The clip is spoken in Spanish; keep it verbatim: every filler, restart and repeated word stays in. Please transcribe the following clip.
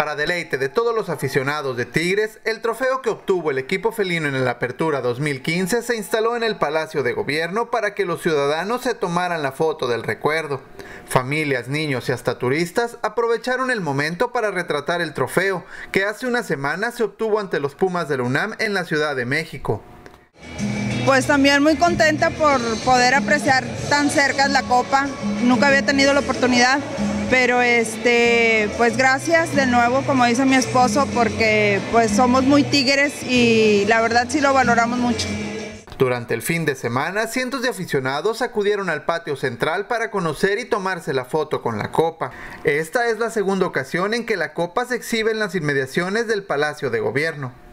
Para deleite de todos los aficionados de Tigres, el trofeo que obtuvo el equipo felino en la Apertura dos mil quince se instaló en el Palacio de Gobierno para que los ciudadanos se tomaran la foto del recuerdo. Familias, niños y hasta turistas aprovecharon el momento para retratar el trofeo, que hace una semana se obtuvo ante los Pumas de la UNAM en la Ciudad de México. Pues también muy contenta por poder apreciar tan cerca la copa, nunca había tenido la oportunidad, pero este, pues gracias de nuevo, como dice mi esposo, porque pues somos muy tigres y la verdad sí lo valoramos mucho. Durante el fin de semana, cientos de aficionados acudieron al patio central para conocer y tomarse la foto con la copa. Esta es la segunda ocasión en que la copa se exhibe en las inmediaciones del Palacio de Gobierno.